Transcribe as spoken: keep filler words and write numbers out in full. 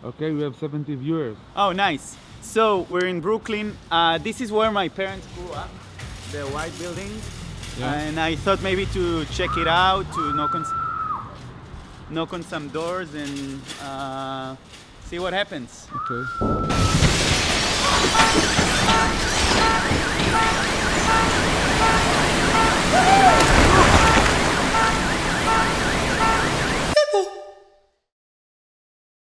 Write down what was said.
Okay, we have seventy viewers. Oh, nice. So we're in Brooklyn. Uh, this is where my parents grew up, the white building. Yeah. And I thought maybe to check it out, to knock on, knock on some doors and uh, see what happens. Okay.